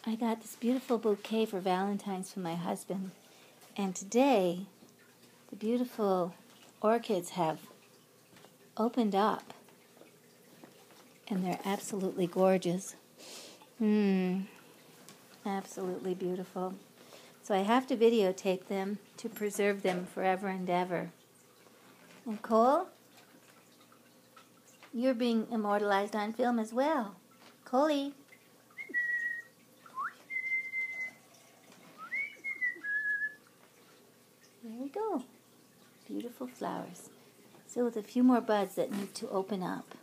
I got this beautiful bouquet for Valentine's from my husband, and today the beautiful orchids have opened up, and they're absolutely gorgeous. Absolutely beautiful. So I have to videotape them to preserve them forever and ever. And Cole, you're being immortalized on film as well. Coley. There we go. Beautiful flowers. So with a few more buds that need to open up.